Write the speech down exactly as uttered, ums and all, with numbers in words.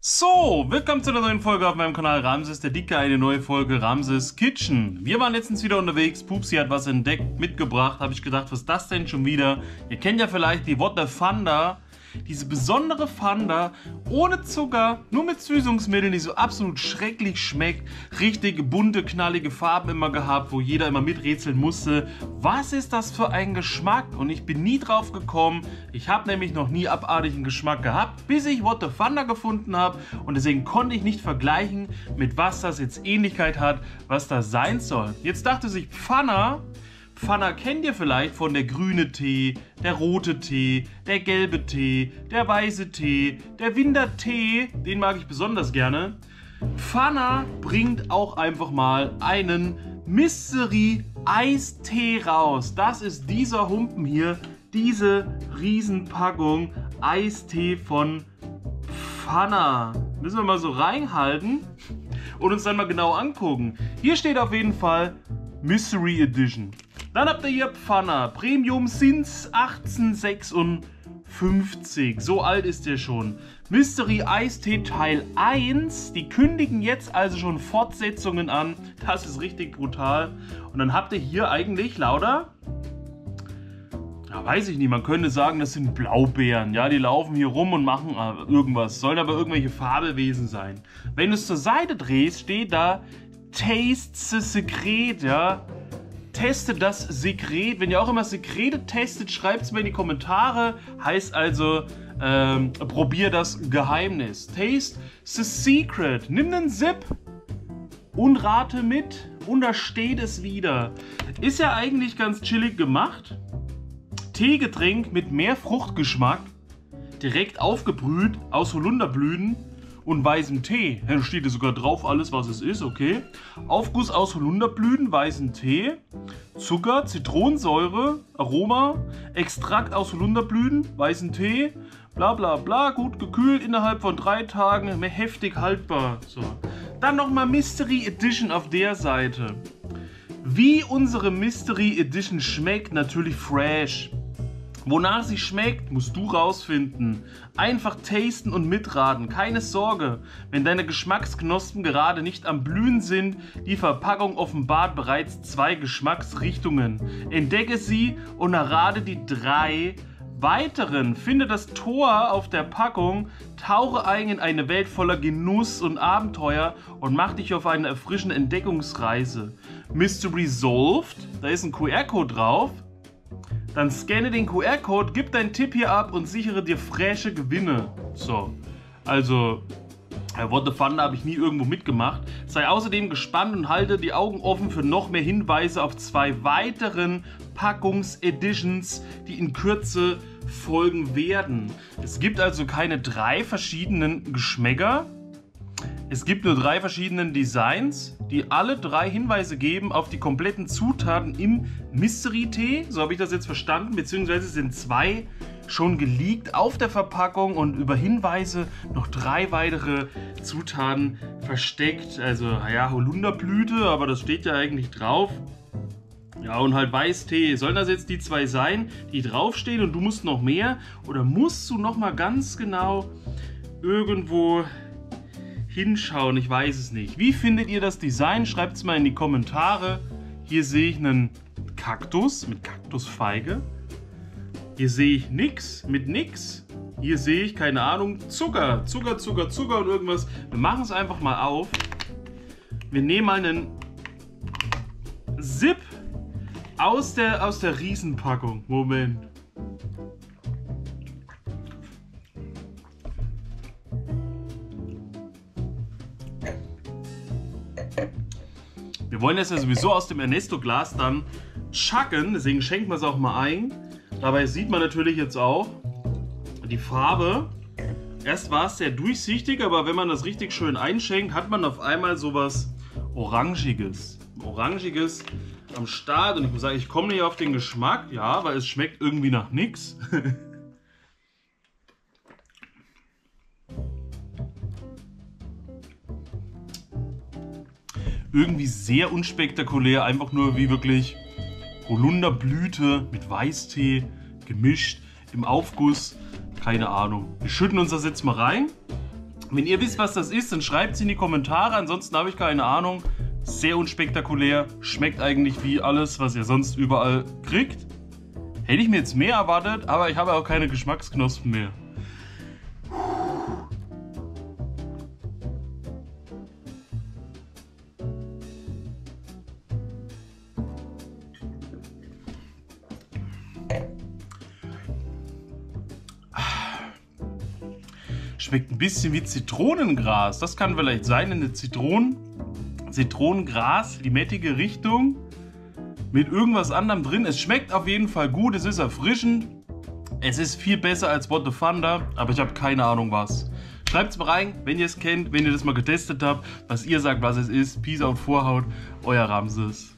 So, willkommen zu einer neuen Folge auf meinem Kanal Ramses der Dicke, eine neue Folge Ramses Kitchen. Wir waren letztens wieder unterwegs, Pupsi hat was entdeckt, mitgebracht, habe ich gedacht, was ist das denn schon wieder? Ihr kennt ja vielleicht die What the Funda, diese besondere Funda, ohne Zucker, nur mit Süßungsmitteln, die so absolut schrecklich schmeckt. Richtig bunte, knallige Farben immer gehabt, wo jeder immer miträtseln musste. Was ist das für ein Geschmack? Und ich bin nie drauf gekommen. Ich habe nämlich noch nie abartigen Geschmack gehabt, bis ich What the Funda gefunden habe. Und deswegen konnte ich nicht vergleichen, mit was das jetzt Ähnlichkeit hat, was das sein soll. Jetzt dachte sich Pfanner, Pfanner kennt ihr vielleicht von der grüne Tee, der rote Tee, der gelbe Tee, der weiße Tee, der Wintertee, den mag ich besonders gerne. Pfanner bringt auch einfach mal einen Mystery Eistee raus. Das ist dieser Humpen hier, diese Riesenpackung Eistee von Pfanner. Müssen wir mal so reinhalten und uns dann mal genau angucken. Hier steht auf jeden Fall Mystery Edition. Dann habt ihr hier Pfanner, Premium since achtzehnhundertsechsundfünfzig, so alt ist der schon. Mystery Eistee Teil eins, die kündigen jetzt also schon Fortsetzungen an, das ist richtig brutal. Und dann habt ihr hier eigentlich lauter, ja weiß ich nicht, man könnte sagen, das sind Blaubeeren, ja, die laufen hier rum und machen irgendwas, sollen aber irgendwelche Fabelwesen sein. Wenn du es zur Seite drehst, steht da Taste the Secret, ja. Teste das Sekret. Wenn ihr auch immer Sekrete testet, schreibt es mir in die Kommentare. Heißt also, ähm, probier das Geheimnis. Taste the Secret. Nimm einen Sip und rate mit. Und da steht es wieder. Ist ja eigentlich ganz chillig gemacht. Teegetränk mit mehr Fruchtgeschmack. Direkt aufgebrüht aus Holunderblüten und weißem Tee. Da steht sogar drauf alles, was es ist, okay. Aufguss aus Holunderblüten, weißen Tee, Zucker, Zitronensäure, Aroma, Extrakt aus Holunderblüten, weißen Tee, bla bla bla, gut gekühlt, innerhalb von drei Tagen, mehr heftig haltbar. So. Dann nochmal Mystery Edition auf der Seite. Wie unsere Mystery Edition schmeckt, natürlich fresh. Wonach sie schmeckt, musst du rausfinden. Einfach tasten und mitraten, keine Sorge. Wenn deine Geschmacksknospen gerade nicht am Blühen sind, die Verpackung offenbart bereits zwei Geschmacksrichtungen. Entdecke sie und errate die drei weiteren. Finde das Tor auf der Packung, tauche ein in eine Welt voller Genuss und Abenteuer und mach dich auf eine erfrischende Entdeckungsreise. Mystery Solved, da ist ein Q R-Code drauf. Dann scanne den Q R-Code, gib deinen Tipp hier ab und sichere dir frische Gewinne. So, also, What the Funda habe ich nie irgendwo mitgemacht. Sei außerdem gespannt und halte die Augen offen für noch mehr Hinweise auf zwei weiteren Packungs-Editions, die in Kürze folgen werden. Es gibt also keine drei verschiedenen Geschmäcker. Es gibt nur drei verschiedene Designs, die alle drei Hinweise geben auf die kompletten Zutaten im Mystery-Tee. So habe ich das jetzt verstanden, beziehungsweise sind zwei schon geleakt auf der Verpackung und über Hinweise noch drei weitere Zutaten versteckt. Also, ja, Holunderblüte, aber das steht ja eigentlich drauf. Ja, und halt Weißtee. Sollen das jetzt die zwei sein, die draufstehen und du musst noch mehr? Oder musst du noch mal ganz genau irgendwo hinschauen? Ich weiß es nicht. Wie findet ihr das Design? Schreibt es mal in die Kommentare. Hier sehe ich einen Kaktus mit Kaktusfeige. Hier sehe ich nix mit nix. Hier sehe ich, keine Ahnung, Zucker. Zucker, Zucker, Zucker und irgendwas. Wir machen es einfach mal auf. Wir nehmen mal einen Sip aus der, aus der Riesenpackung. Moment. Wir wollen das ja sowieso aus dem Ernesto-Glas dann chucken, deswegen schenken wir es auch mal ein. Dabei sieht man natürlich jetzt auch die Farbe. Erst war es sehr durchsichtig, aber wenn man das richtig schön einschenkt, hat man auf einmal sowas Orangiges. Orangiges am Start. Und ich muss sagen, ich komme nicht auf den Geschmack, ja, weil es schmeckt irgendwie nach nichts. Irgendwie sehr unspektakulär, einfach nur wie wirklich Holunderblüte mit Weißtee gemischt im Aufguss. Keine Ahnung. Wir schütten uns das jetzt mal rein. Wenn ihr wisst, was das ist, dann schreibt es in die Kommentare. Ansonsten habe ich keine Ahnung. Sehr unspektakulär. Schmeckt eigentlich wie alles, was ihr sonst überall kriegt. Hätte ich mir jetzt mehr erwartet, aber ich habe auch keine Geschmacksknospen mehr. Schmeckt ein bisschen wie Zitronengras. Das kann vielleicht sein, eine Zitronen, Zitronengras, limettige Richtung mit irgendwas anderem drin. Es schmeckt auf jeden Fall gut, es ist erfrischend. Es ist viel besser als What the Thunder, aber ich habe keine Ahnung was. Schreibt es mal rein, wenn ihr es kennt, wenn ihr das mal getestet habt, was ihr sagt, was es ist. Peace out, Vorhaut, euer Ramses.